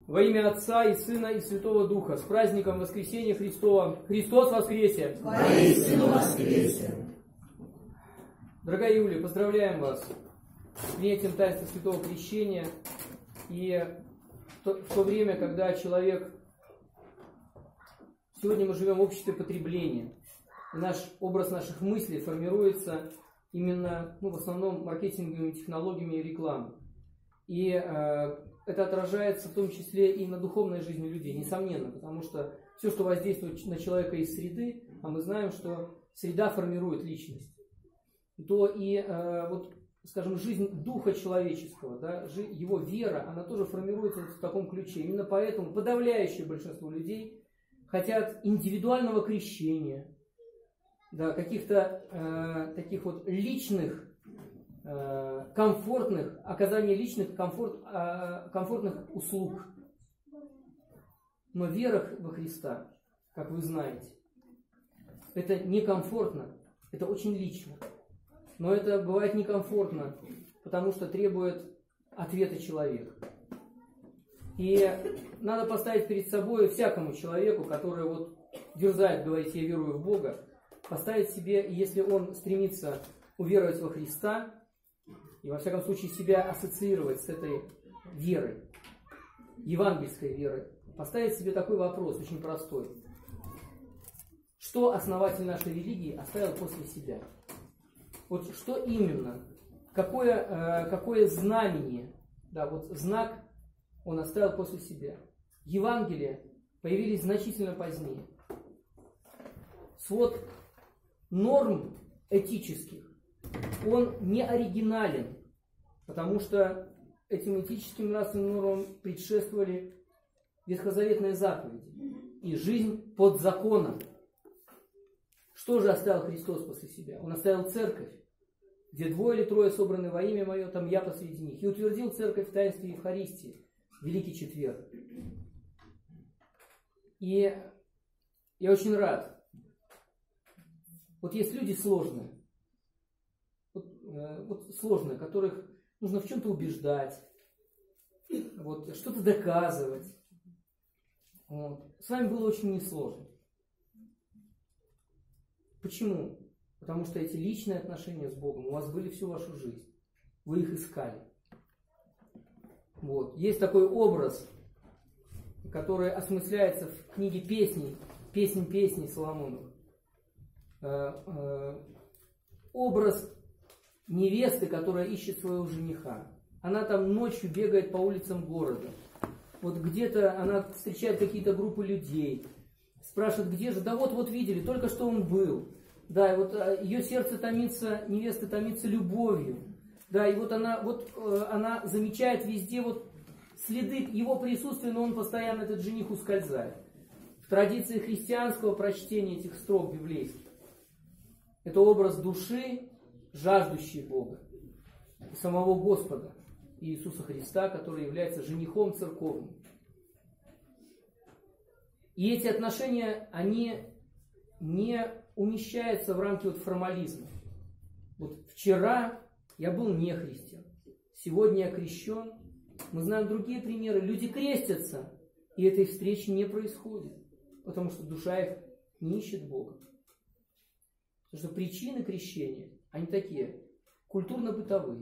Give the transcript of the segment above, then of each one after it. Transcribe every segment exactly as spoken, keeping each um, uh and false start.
Во имя Отца и Сына и Святого Духа, с праздником Воскресения Христова. Христос воскресе! Воистину воскресе! Дорогая Юлия, поздравляем вас с принятием таинства Святого Крещения. И в то, в то время, когда человек... Сегодня мы живем в обществе потребления. И наш образ наших мыслей формируется именно, ну, в основном, маркетинговыми технологиями и рекламой. И э, это отражается в том числе и на духовной жизни людей, несомненно, потому что все, что воздействует на человека из среды, а мы знаем, что среда формирует личность, то и, э, вот, скажем, жизнь духа человеческого, да, его вера, она тоже формируется вот в таком ключе. Именно поэтому подавляющее большинство людей хотят индивидуального крещения, да, каких-то э, таких вот личных, комфортных, оказания личных комфорт, комфортных услуг. Но вера во Христа, как вы знаете, это некомфортно, это очень лично. Но это бывает некомфортно, потому что требует ответа человека. И надо поставить перед собой всякому человеку, который вот дерзает говорить «я верую в Бога», поставить себе, если он стремится уверовать во Христа, и во всяком случае себя ассоциировать с этой верой, евангельской верой, поставить себе такой вопрос, очень простой. Что основатель нашей религии оставил после себя? Вот что именно? Какое, э, какое знамение, да, вот знак он оставил после себя? Евангелия появились значительно позднее. Свод норм этических, он не оригинален, потому что этим этическим нравственным нормам предшествовали ветхозаветные заповеди и жизнь под законом. Что же оставил Христос после себя? Он оставил церковь, где двое или трое собраны во имя Мое, там я посреди них, и утвердил церковь в таинстве Евхаристии, Великий Четверг. И я очень рад. Вот есть люди сложные, вот, э, вот сложные, которых нужно в чем-то убеждать, вот, что-то доказывать. Вот. С вами было очень несложно. Почему? Потому что эти личные отношения с Богом у вас были всю вашу жизнь. Вы их искали. Вот. Есть такой образ, который осмысляется в книге «Песней», «Песнь песней» Соломоновых. Образ невесты, которая ищет своего жениха. Она там ночью бегает по улицам города. Вот где-то она встречает какие-то группы людей. Спрашивает, где же? Да вот, вот видели, только что он был. Да, и вот ее сердце томится, невеста томится любовью. Да, и вот она, вот она замечает везде вот следы его присутствия, но он постоянно, этот жених, ускользает. В традиции христианского прочтения этих строк библейских это образ души, жаждущей Бога, и самого Господа Иисуса Христа, который является женихом церковным. И эти отношения, они не умещаются в рамки вот формализма. Вот вчера я был не христиан, сегодня я крещен. Мы знаем другие примеры. Люди крестятся, и этой встречи не происходит, потому что душа их не ищет Бога. Потому что причины крещения, они такие, культурно-бытовые.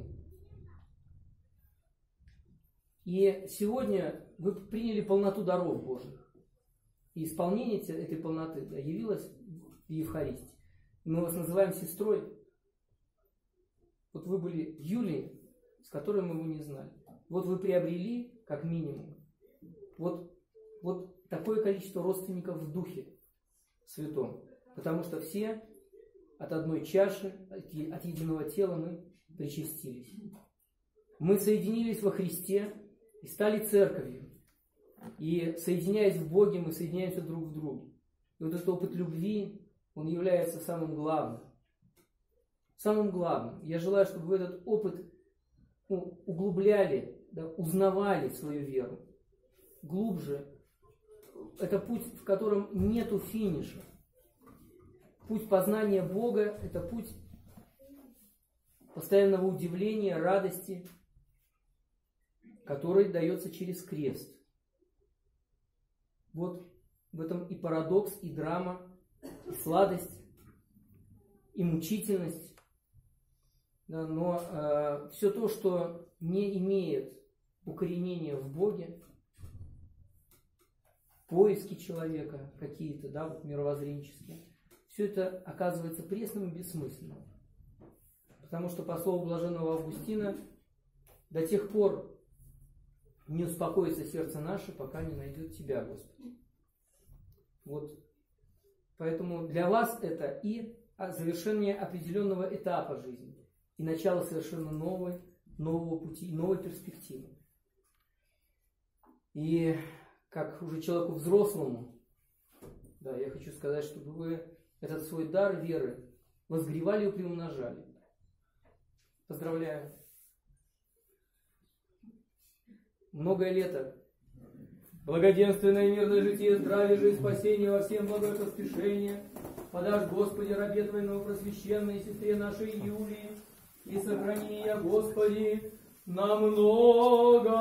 И сегодня вы приняли полноту даров Божьих. И исполнение этой полноты, да, явилось в Евхаристии. И мы вас называем сестрой. Вот вы были Юлией, с которой мы его не знали. Вот вы приобрели, как минимум, вот, вот такое количество родственников в Духе Святом. Потому что все от одной чаши, от единого тела мы причастились. Мы соединились во Христе и стали церковью. И соединяясь в Боге, мы соединяемся друг в друге. И вот этот опыт любви, он является самым главным. Самым главным. Я желаю, чтобы вы этот опыт, ну, углубляли, да, узнавали свою веру. Глубже. Это путь, в котором нету финиша. Путь познания Бога – это путь постоянного удивления, радости, который дается через крест. Вот в этом и парадокс, и драма, и сладость, и мучительность. Да, но э, все то, что не имеет укоренения в Боге, поиски человека какие-то, да, вот мировоззренческие, все это оказывается пресным и бессмысленным. Потому что, по слову блаженного Августина, до тех пор не успокоится сердце наше, пока не найдет Тебя, Господи. Вот. Поэтому для вас это и завершение определенного этапа жизни, и начало совершенно новой, нового пути, новой перспективы. И как уже человеку взрослому, да, я хочу сказать, чтобы вы этот свой дар веры возгревали и приумножали. Поздравляю. Многое лето. Благоденственное и мирное житие, здравие же и спасение во всем благое поспешение подашь, Господи, рабе Твоему просвященной сестре нашей Юлии, и сохрани ее, Господи, на много